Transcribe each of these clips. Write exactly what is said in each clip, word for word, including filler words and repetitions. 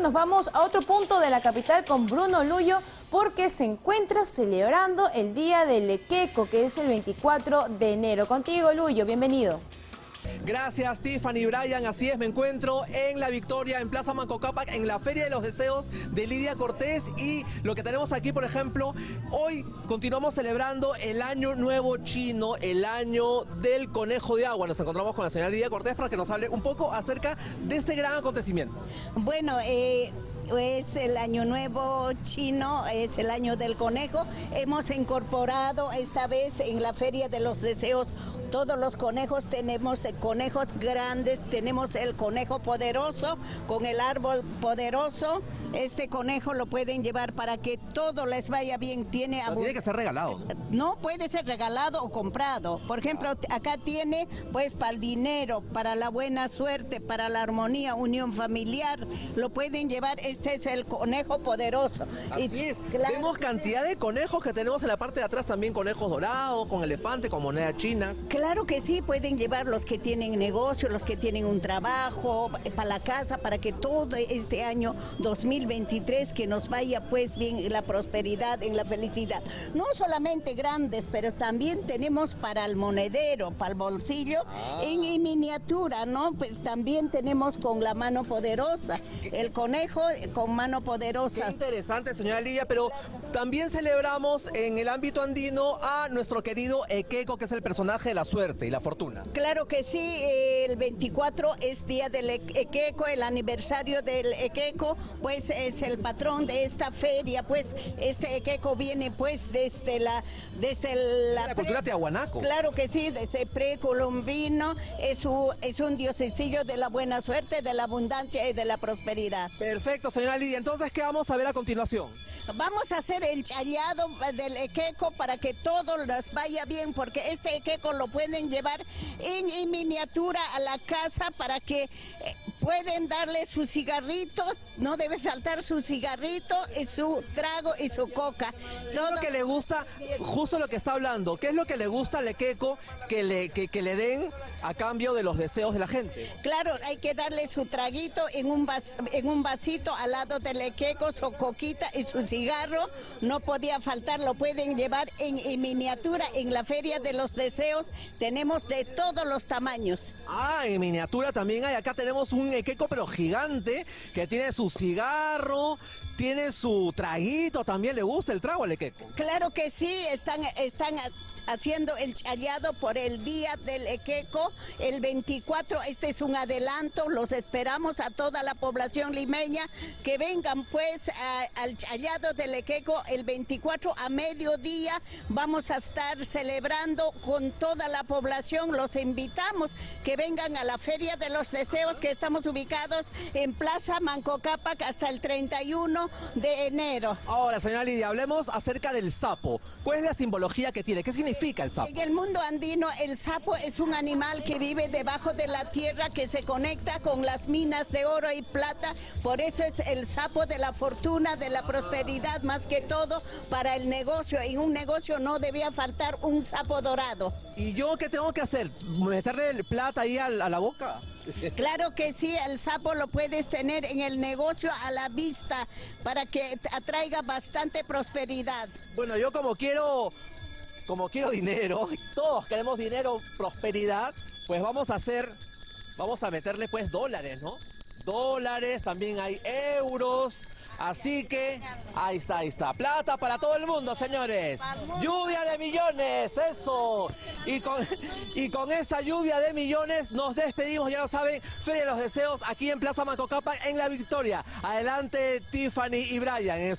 nos vamos a otro punto de la capital con Bruno Luyo, porque se encuentra celebrando el Día del Equeco, que es el veinticuatro de enero. Contigo, Luyo, bienvenido. Gracias, Tiffany y Brian. Así es, me encuentro en La Victoria, en Plaza Manco Cápac, en la Feria de los Deseos de Lidia Cortés. Y lo que tenemos aquí, por ejemplo, hoy continuamos celebrando el Año Nuevo Chino, el Año del Conejo de Agua. Nos encontramos con la señora Lidia Cortés para que nos hable un poco acerca de este gran acontecimiento. Bueno, eh... es el Año Nuevo Chino, es el Año del Conejo. Hemos incorporado esta vez en la Feria de los Deseos todos los conejos. Tenemos conejos grandes, tenemos el conejo poderoso con el árbol poderoso. Este conejo lo pueden llevar para que todo les vaya bien. Tiene, tiene que ser regalado. No, puede ser regalado o comprado. Por ejemplo, acá tiene pues para el dinero, para la buena suerte, para la armonía, unión familiar. Lo pueden llevar. Este es el conejo poderoso. Así y, es. Claro, vemos cantidad de conejos que tenemos en la parte de atrás, también conejos dorados, con elefante, con moneda china. Claro que sí, pueden llevar los que tienen negocio, los que tienen un trabajo, para la casa, para que todo este año dos mil veintitrés que nos vaya pues bien en la prosperidad, en la felicidad. No solamente grandes, pero también tenemos para el monedero, para el bolsillo, ah. en, en miniatura, ¿no? Pues también tenemos con la mano poderosa, el conejo con mano poderosa. Qué interesante, señora Lidia, pero también celebramos en el ámbito andino a nuestro querido Equeco, que es el personaje de la suerte y la fortuna. Claro que sí, el veinticuatro es día del Equeco, el aniversario del Equeco, pues es el patrón de esta feria. Pues este Equeco viene pues desde la desde la, la cultura tiahuanaco. Claro que sí, desde precolombino. Es un, es un diosecillo de la buena suerte, de la abundancia y de la prosperidad. Perfecto, señora Lidia. Entonces, ¿qué vamos a ver a continuación? Vamos a hacer el chayado del Equeco para que todo les vaya bien, porque este Equeco lo pueden llevar en, en miniatura a la casa para que eh, pueden darle sus cigarritos. No debe faltar su cigarrito, y su trago y su coca. Todo lo que le gusta, justo lo que está hablando, ¿qué es lo que le gusta al Equeco que le, que, que le den a cambio de los deseos de la gente? Claro, hay que darle su traguito en un, vas, en un vasito al lado del Equeco, su coquita y su cigarro. No podía faltar, lo pueden llevar en, en miniatura en la Feria de los Deseos. Tenemos de todos los tamaños. Ah, en miniatura también hay. Acá tenemos un Equeco pero gigante que tiene su cigarro, tiene su traguito. También le gusta el trago al Equeco. Claro que sí, están, están haciendo el chayado por el Día del Equeco, el veinticuatro. Este es un adelanto, los esperamos a toda la población limeña que vengan pues a, al chayado del Equeco el veinticuatro a mediodía. Vamos a estar celebrando con toda la población. Los invitamos que vengan a la Feria de los Deseos, que estamos ubicados en Plaza Manco Cápac hasta el treinta y uno de enero. Ahora, señora Lidia, hablemos acerca del sapo. ¿Cuál es la simbología que tiene? ¿Qué significa el sapo? En el mundo andino, el sapo es un animal que vive debajo de la tierra, que se conecta con las minas de oro y plata. Por eso es el sapo de la fortuna, de la prosperidad, más que todo para el negocio. En un negocio no debía faltar un sapo dorado. ¿Y yo qué tengo que hacer? ¿Meterle plata ahí a, a la boca? Claro que sí, el sapo lo puedes tener en el negocio a la vista para que atraiga bastante prosperidad. Bueno, yo como quiero, como quiero dinero, todos queremos dinero, prosperidad, pues vamos a hacer, vamos a meterle pues dólares, ¿no? Dólares, también hay euros. Así que, ahí está, ahí está. Plata para todo el mundo, señores. Lluvia de millones, eso. Y con, y con esa lluvia de millones nos despedimos, ya lo saben, Feria de los Deseos aquí en Plaza Manco Cápac, en La Victoria. Adelante, Tiffany y Brian en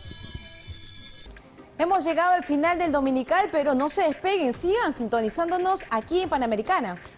estudios. Hemos llegado al final del Dominical, pero no se despeguen, sigan sintonizándonos aquí en Panamericana.